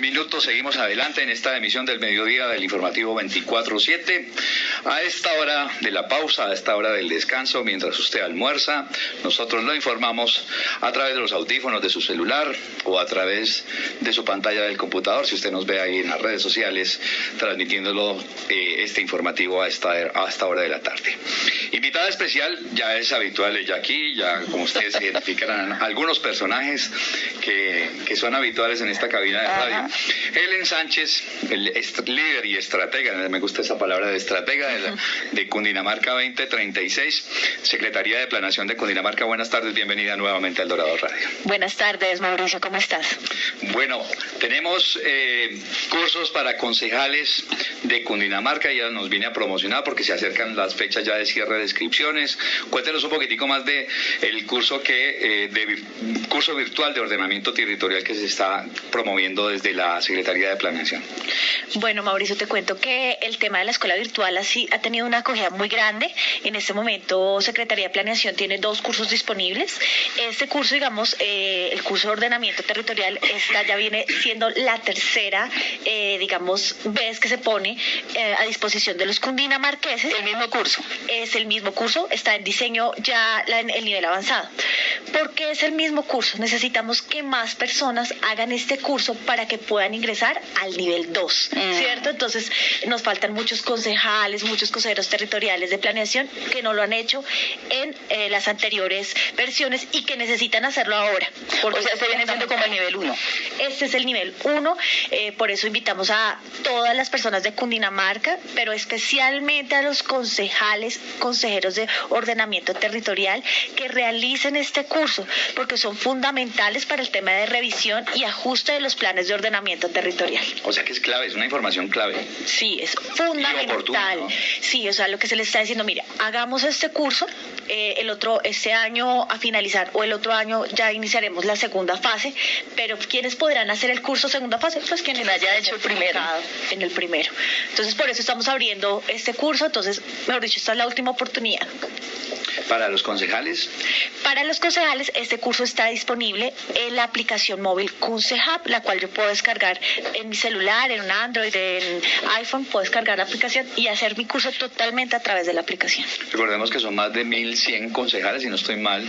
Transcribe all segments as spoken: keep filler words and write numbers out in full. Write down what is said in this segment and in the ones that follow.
minutos, seguimos adelante en esta emisión del mediodía del informativo veinticuatro siete. A esta hora de la pausa, a esta hora del descanso, mientras usted almuerza, nosotros lo informamos a través de los audífonos de su celular o a través de su pantalla del computador, si usted nos ve ahí en las redes sociales, transmitiéndolo eh, este informativo a esta, a esta hora de la tarde. Invitada especial, ya es habitual ella aquí, ya como ustedes identificarán algunos personajes que, que son habituales en esta cabina de radio. Ajá. Helen Sánchez, el líder y estratega, me gusta esa palabra de estratega de, la, de Cundinamarca veinte treinta y seis, Secretaría de Planeación de Cundinamarca. Buenas tardes, bienvenida nuevamente al Dorado Radio. Buenas tardes, Mauricio, ¿cómo estás? Bueno, tenemos eh, cursos para concejales de Cundinamarca, ya nos viene a promocionar porque se acercan las fechas ya de cierre de inscripciones. Cuéntenos un poquitico más de el curso que eh, de curso virtual de ordenamiento territorial que se está promoviendo desde la Secretaría de Planeación. Bueno, Mauricio, te cuento que el tema de la escuela virtual así ha tenido una acogida muy grande. En este momento, Secretaría de Planeación tiene dos cursos disponibles. Este curso, digamos, eh, el curso de ordenamiento territorial, esta ya viene siendo la tercera, eh, digamos, vez que se pone eh, a disposición de los cundinamarqueses. El mismo curso. Es el mismo curso, está en diseño ya la, en el nivel avanzado. ¿Por qué es el mismo curso? Necesitamos que más personas hagan este curso para que puedan ingresar al nivel dos, mm. ¿cierto? Entonces nos faltan muchos concejales, muchos consejeros territoriales de planeación que no lo han hecho en eh, las anteriores versiones y que necesitan hacerlo ahora. Porque o sea, este viene siendo como el nivel uno. Este es el nivel uno, eh, por eso invitamos a todas las personas de Cundinamarca, pero especialmente a los concejales, consejeros de ordenamiento territorial que realicen este curso, porque son fundamentales para el tema de revisión y ajuste de los planes de ordenamiento territorial. O sea que es clave, es una información clave. Sí, es fundamental. ¿No? Sí, o sea, lo que se les está diciendo, mira, hagamos este curso, eh, el otro, este año a finalizar, o el otro año ya iniciaremos la segunda fase, pero ¿quiénes podrán hacer el curso segunda fase? Pues quienes haya hecho el primero. En el primero. Entonces, por eso estamos abriendo este curso, entonces, mejor dicho, esta es la última oportunidad. ¿Para los concejales? Para los concejales, este curso está disponible en la aplicación móvil Concehab, la cual yo puedo descargar en mi celular, en un Android, en iPhone, puedo descargar la aplicación y hacer mi curso totalmente a través de la aplicación. Recordemos que son más de mil cien concejales, si no estoy mal,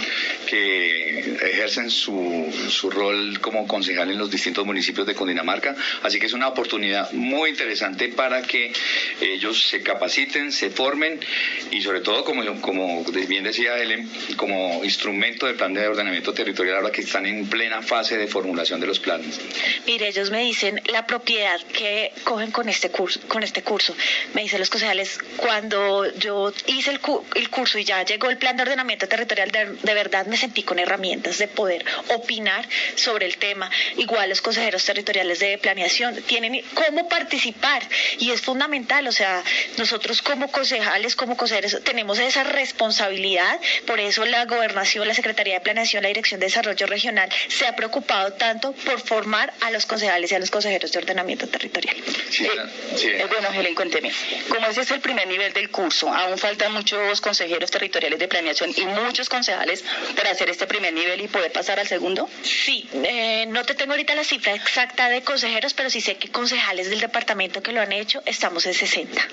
que ejercen su, su rol como concejal en los distintos municipios de Cundinamarca, así que es una oportunidad muy interesante para que ellos se capaciten, se formen y sobre todo, como, como bien decía Helen, como instrumento del plan de ordenamiento territorial ahora que están en plena fase de formulación de los planes. Mire, ellos me dicen la propiedad que cogen con este curso, con este curso. Me dicen los concejales, cuando yo hice el, cu- el curso y ya llegó el plan de ordenamiento territorial, de, de verdad me sentí con herramientas de poder opinar sobre el tema. Igual los consejeros territoriales de planeación tienen cómo participar y es fundamental, o sea, nosotros como concejales, como consejeros, tenemos esa responsabilidad. Por eso la Gobernación, la Secretaría de Planeación, la Dirección de Desarrollo Regional se ha preocupado tanto por formar a los concejales y a los consejeros de ordenamiento territorial. Sí, eh, sí. Eh, bueno, Helen, cuénteme, como ese es el primer nivel del curso, aún faltan muchos consejeros territoriales de planeación y muchos concejales para hacer este primer nivel y poder pasar al segundo. Sí, eh, no te tengo ahorita la cifra exacta de consejeros, pero sí sé que concejales del departamento que lo han hecho, estamos en sesenta.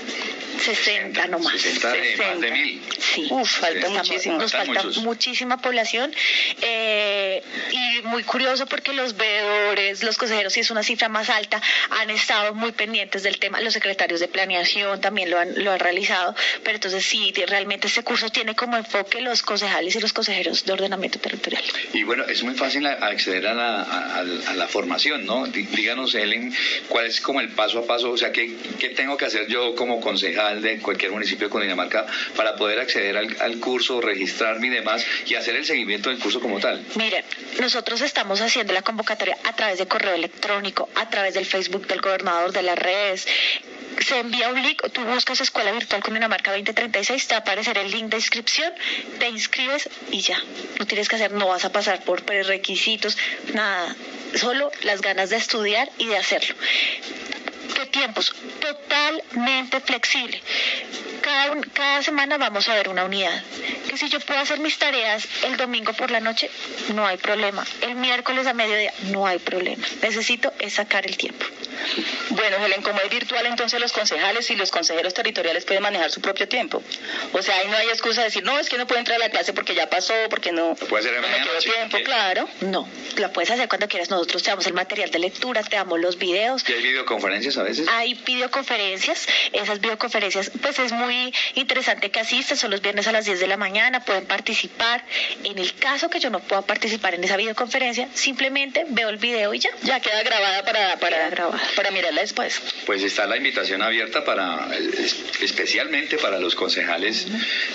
sesenta nomás. sesenta de sesenta. Más de mil. Sí, Uf, falta estamos, muchísimo. Nos Faltan falta muchos. muchísima población eh, y muy curioso porque los veedores, los consejeros, si es una cifra más alta, han estado muy pendientes del tema. Los secretarios de planeación también lo han, lo han realizado, pero entonces sí, realmente este curso tiene como enfoque los concejales y los consejeros de ordenamiento territorial. Y bueno, es muy fácil acceder a la, a, a la formación, ¿no? Díganos, Helen, cuál es como el paso a paso, o sea, ¿qué, qué tengo que hacer yo como concejal de cualquier municipio de Cundinamarca para poder acceder al, al curso, registrarme y demás y hacer el seguimiento del curso como tal? Mire, nosotros estamos haciendo la convocatoria a través de correo electrónico, a través del Facebook del gobernador, de las redes. Se envía un link, tú buscas Escuela Virtual Cundinamarca veinte treinta y seis, te va a aparecer el link de inscripción, te inscribes y ya. No tienes que hacer, no vas a pasar por prerequisitos, nada. Solo las ganas de estudiar y de hacerlo. ¿Qué tiempos? Totalmente flexible. cada, un- cada semana vamos a ver una unidad. Que si yo puedo hacer mis tareas el domingo por la noche, no hay problema. El miércoles a mediodía, no hay problema. Necesito es sacar el tiempo. Bueno, Helen, como es virtual, entonces los concejales y los consejeros territoriales pueden manejar su propio tiempo. O sea, ahí no hay excusa de decir, no, es que no puedo entrar a la clase porque ya pasó, porque no, Lo puede hacer no me mañana, quedó sí. tiempo, claro. No, la puedes hacer cuando quieras. Nosotros te damos el material de lectura, te damos los videos. ¿Y hay videoconferencias a veces? Hay videoconferencias, esas videoconferencias, pues es muy interesante que asistan, son los viernes a las diez de la mañana, pueden participar. En el caso que yo no pueda participar en esa videoconferencia, simplemente veo el video y ya. Ya queda grabada para, para, Queda grabada. para mirarla después. Pues está la invitación abierta para, es- especialmente para los concejales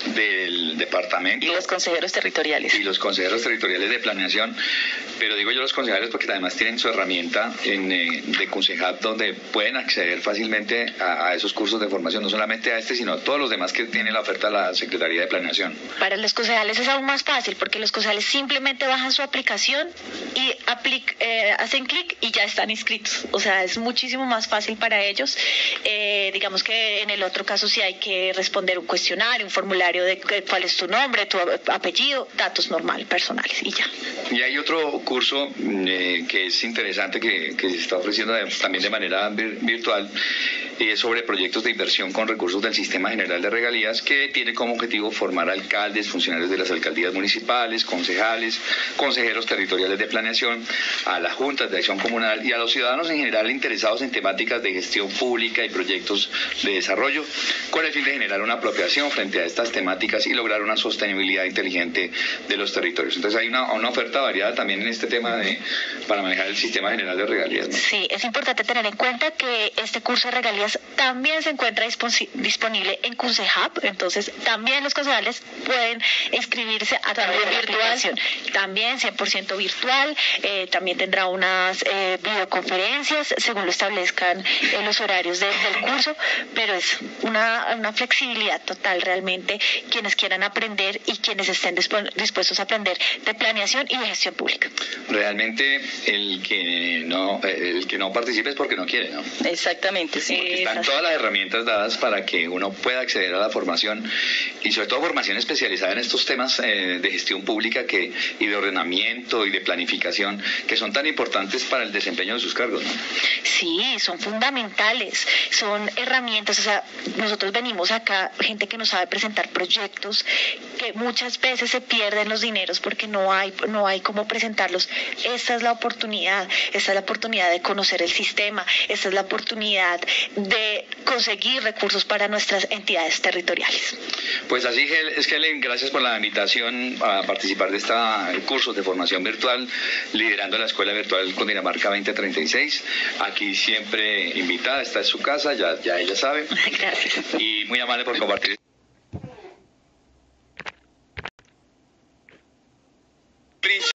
del departamento Y los consejeros territoriales. y los consejeros territoriales de planeación, pero digo yo los concejales porque además tienen su herramienta en, eh, de Concejap, donde pueden acceder fácilmente a, a esos cursos de formación, no solamente a este, sino a todos los demás que tiene la oferta de la Secretaría de Planeación. Para los concejales es aún más fácil porque los concejales simplemente bajan su aplicación y aplic- eh, hacen clic y ya están inscritos. O sea, es muchísimo más fácil para ellos. Eh, digamos que en el otro caso sí hay que responder un cuestionario, un formulario de cu- cuál es tu nombre, tu apellido, datos normal, personales y ya. Y hay otro curso eh, que es interesante que, que se está ofreciendo de- también de manera vir- virtual y es sobre proyectos de inversión con recursos del Sistema General de Regalías, que tiene como objetivo formar alcaldes, funcionarios de las alcaldías municipales, concejales, consejeros territoriales de planeación, a las juntas de acción comunal y a los ciudadanos en general interesados en temáticas de gestión pública y proyectos de desarrollo, con el fin de generar una apropiación frente a estas temáticas y lograr una sostenibilidad inteligente de los territorios. Entonces hay una, una oferta variada también en este tema de para manejar el Sistema General de Regalías, ¿no? Sí, es importante tener en cuenta que este curso de regalías también se encuentra disposi- disponible en Concejap, entonces también los concejales pueden inscribirse a través de la virtual. aplicación. También cien por ciento virtual, eh, también tendrá unas eh, videoconferencias según lo establezcan eh, los horarios de- del curso, pero es una, una flexibilidad total realmente quienes quieran aprender y quienes estén dispu- dispuestos a aprender de planeación y de gestión pública. Realmente el que no el que no participe es porque no quiere, ¿no? Exactamente, sí. Eh, Están todas las herramientas dadas para que uno pueda acceder a la formación y sobre todo formación especializada en estos temas eh, de gestión pública que y de ordenamiento y de planificación que son tan importantes para el desempeño de sus cargos, ¿no? Sí, son fundamentales, son herramientas, o sea, nosotros venimos acá, gente que no sabe presentar proyectos, que muchas veces se pierden los dineros porque no hay, no hay cómo presentarlos. Esta es la oportunidad, esta es la oportunidad de conocer el sistema, esta es la oportunidad de conseguir recursos para nuestras entidades territoriales. Pues así Hel- es Helen, gracias por la invitación a participar de este curso de formación virtual, liderando la Escuela Virtual Cundinamarca veinte treinta y seis. Aquí siempre invitada, esta es su casa, ya, ya ella sabe, Gracias. y muy amable por compartir.